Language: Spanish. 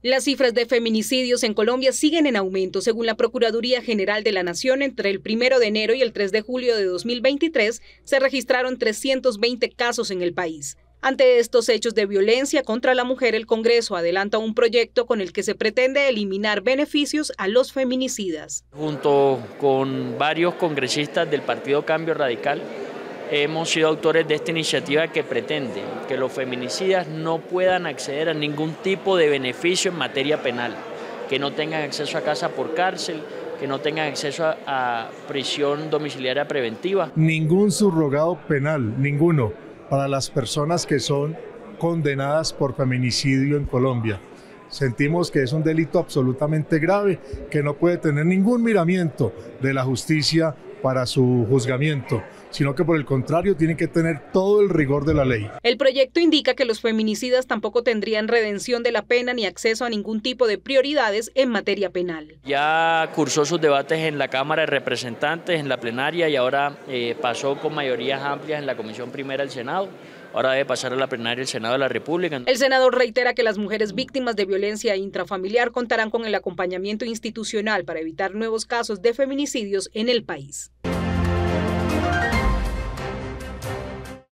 Las cifras de feminicidios en Colombia siguen en aumento. Según la Procuraduría General de la Nación, entre el 1 de enero y el 3 de julio de 2023 se registraron 320 casos en el país. Ante estos hechos de violencia contra la mujer, el Congreso adelanta un proyecto con el que se pretende eliminar beneficios a los feminicidas. Junto con varios congresistas del Partido Cambio Radical, hemos sido autores de esta iniciativa que pretende que los feminicidas no puedan acceder a ningún tipo de beneficio en materia penal, que no tengan acceso a casa por cárcel, que no tengan acceso a prisión domiciliaria preventiva. Ningún subrogado penal, ninguno, para las personas que son condenadas por feminicidio en Colombia. Sentimos que es un delito absolutamente grave, que no puede tener ningún miramiento de la justicia para su juzgamiento, sino que por el contrario tiene que tener todo el rigor de la ley. El proyecto indica que los feminicidas tampoco tendrían redención de la pena ni acceso a ningún tipo de prioridades en materia penal. Ya cursó sus debates en la Cámara de Representantes, en la plenaria, y ahora pasó con mayorías amplias en la Comisión Primera del Senado. Ahora debe pasar a la plenaria del Senado de la República. El senador reitera que las mujeres víctimas de violencia intrafamiliar contarán con el acompañamiento institucional para evitar nuevos casos de feminicidios en el país.